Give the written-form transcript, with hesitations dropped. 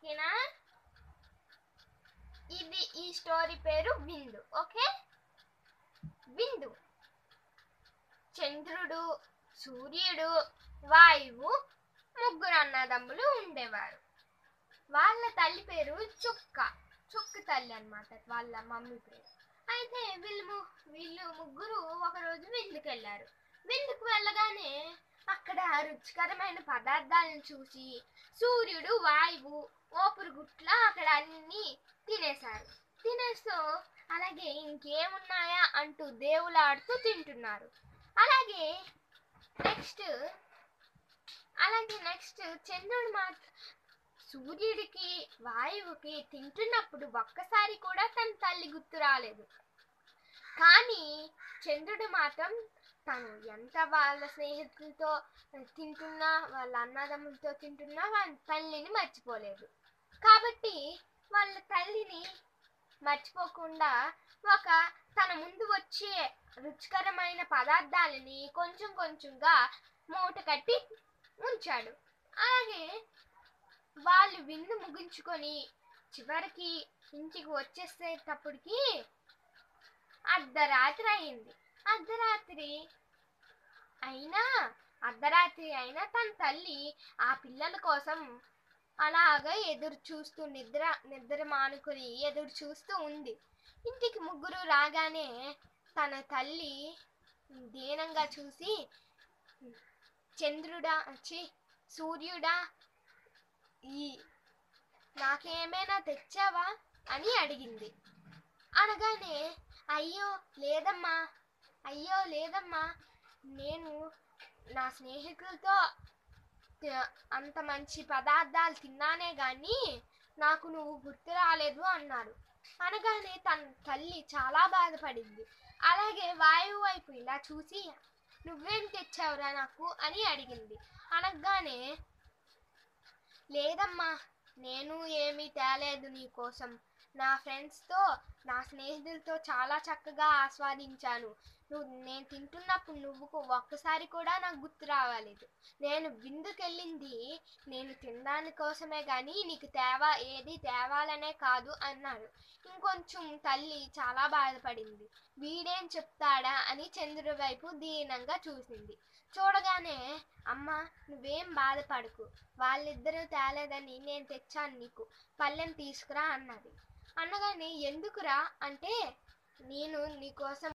ఓకేనా? ఇది ఈ స్టోరీ పేరు విందు. ఓకే, విందు. చంద్రుడు, సూర్యుడు, వాయువు ముగ్గురు అన్నదమ్ములు ఉండేవారు. వాళ్ళ తల్లి పేరు చుక్క. చుక్క తల్లి అన్నమాట వాళ్ళ మమ్మీ పేరు. అయితే వీళ్ళు ముగ్గురు ఒకరోజు విందుకు వెళ్ళారు. విందుకు వెళ్ళగానే అక్కడ రుచికరమైన పదార్థాలను చూసి సూర్యుడు, వాయువు ఓపురుగుట్ల అక్కడ అన్ని తినేస్తూ అలాగే ఇంకేమున్నాయా అంటూ దేవులాడుతూ తింటున్నారు. అలాగే నెక్స్ట్ చంద్రుడు మాత్రం సూర్యుడికి, వాయువుకి తింటున్నప్పుడు ఒక్కసారి కూడా తన తల్లి గుర్తు రాలేదు. కానీ చంద్రుడు మాత్రం తను ఎంత వాళ్ళ స్నేహితులతో తింటున్నా, వాళ్ళ అన్నదమ్ములతో తింటున్నా వాళ్ళ తల్లిని మర్చిపోలేదు. కాబట్టి వాళ్ళ తల్లిని మర్చిపోకుండా తన ముందు వచ్చే రుచికరమైన పదార్థాలని కొంచెం కొంచెంగా మూట కట్టి ఉంచాడు. అలాగే వాళ్ళు విందు ముగించుకొని చివరికి ఇంటికి వచ్చేసేటప్పటికి అర్ధరాత్రి అయింది. అర్ధరాత్రి అయినా తన తల్లి ఆ పిల్లల కోసం అలాగా నిద్ర మానుకొని ఎదురు చూస్తూ ఉంది. ఇంటికి ముగ్గురు రాగానే తన తల్లి దీనంగా చూసి, సూర్యుడా, నాకేమైనా తెచ్చావా అని అడిగింది. అనగానే అయ్యో లేదమ్మా, నేను నా స్నేహితులతో అంత మంచి పదార్థాలు తిన్నానే గాని నాకు నువ్వు గుర్తు రాలేదు అన్నారు. అనగానే తన తల్లి చాలా బాధపడింది. అలాగే వాయువు వైపు ఇలా చూసి, నువ్వేం తెచ్చావురా నాకు అని అడిగింది. అనగానే లేదమ్మా, నేను ఏమీ తేలేదు నీకోసం. నా ఫ్రెండ్స్తో, నా స్నేహితులతో చాలా చక్కగా ఆస్వాదించాను. నేను తింటున్నప్పుడు నువ్వు ఒక్కసారి కూడా నాకు గుర్తు రావాలేదు. నేను విందుకెళ్ళింది నేను తినడానికి కోసమే కానీ నీకు ఏది తేవాలనే కాదు అన్నాడు. ఇంకొంచెం తల్లి చాలా బాధపడింది. వీడేం చెప్తాడా అని చంద్రుడి వైపు దీనంగా చూసింది. చూడగానే అమ్మా, నువ్వేం బాధపడకు, వాళ్ళిద్దరూ తేలేదని నేను తెచ్చాను, నీకు పళ్ళెం తీసుకురా అన్నది. అనగానే ఎందుకురా అంటే, నేను నీకోసం